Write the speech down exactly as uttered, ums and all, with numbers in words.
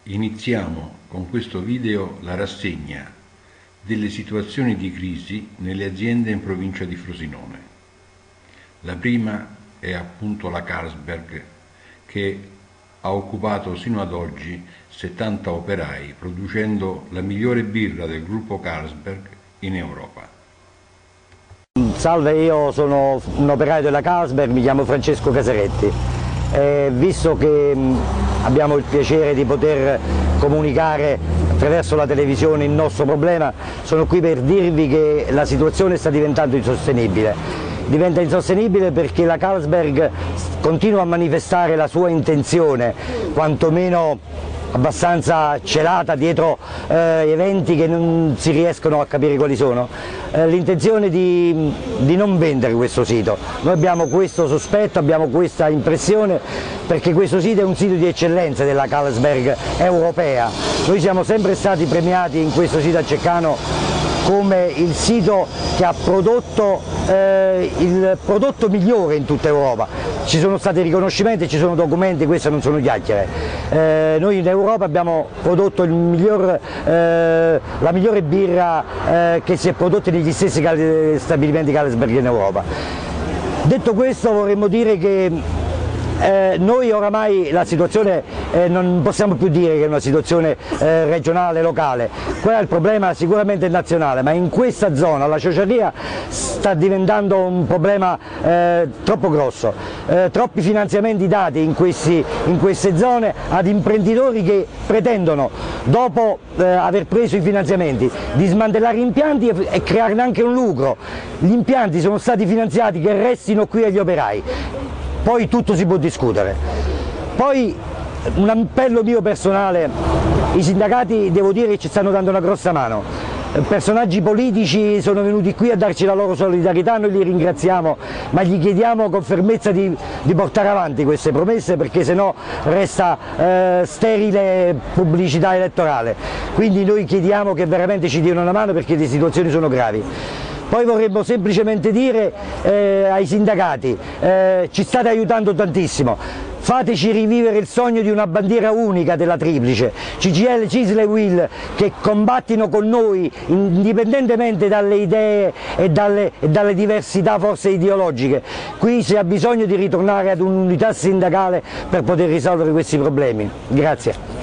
Iniziamo con questo video la rassegna delle situazioni di crisi nelle aziende in provincia di Frosinone. La prima è appunto la Carlsberg, che ha occupato sino ad oggi settanta operai, producendo la migliore birra del gruppo Carlsberg in Europa. Salve, io sono un operaio della Carlsberg, mi chiamo Francesco Casaretti. Eh, visto che mh, abbiamo il piacere di poter comunicare attraverso la televisione il nostro problema, sono qui per dirvi che la situazione sta diventando insostenibile. Diventa insostenibile perché la Carlsberg continua a manifestare la sua intenzione, quantomeno abbastanza celata dietro eh, eventi che non si riescono a capire quali sono, eh, l'intenzione di, di non vendere questo sito. Noi abbiamo questo sospetto, abbiamo questa impressione, perché questo sito è un sito di eccellenza della Carlsberg europea. Noi siamo sempre stati premiati in questo sito a Ceccano come il sito che ha prodotto eh, il prodotto migliore in tutta Europa. Ci sono stati riconoscimenti, ci sono documenti, queste non sono chiacchiere. Eh, noi in Europa abbiamo prodotto il miglior, eh, la migliore birra eh, che si è prodotta negli stessi stabilimenti Carlsberg in Europa. Detto questo, vorremmo dire che Eh, noi oramai la situazione eh, non possiamo più dire che è una situazione eh, regionale, locale, quello è il problema sicuramente nazionale, ma in questa zona la ciociaria sta diventando un problema eh, troppo grosso, eh, troppi finanziamenti dati in, questi, in queste zone ad imprenditori che pretendono, dopo eh, aver preso i finanziamenti, di smantellare impianti e, e crearne anche un lucro. Gli impianti sono stati finanziati che restino qui agli operai. Poi tutto si può discutere. Poi un appello mio personale, i sindacati devo dire che ci stanno dando una grossa mano, personaggi politici sono venuti qui a darci la loro solidarietà, noi li ringraziamo, ma gli chiediamo con fermezza di, di portare avanti queste promesse, perché sennò resta eh, sterile pubblicità elettorale. Quindi noi chiediamo che veramente ci diano una mano, perché le situazioni sono gravi. Poi vorremmo semplicemente dire eh, ai sindacati, eh, ci state aiutando tantissimo, fateci rivivere il sogno di una bandiera unica della Triplice, C G I L, C I S L e U I L, che combattino con noi indipendentemente dalle idee e dalle, e dalle diversità forse ideologiche. Qui si ha bisogno di ritornare ad un'unità sindacale per poter risolvere questi problemi. Grazie.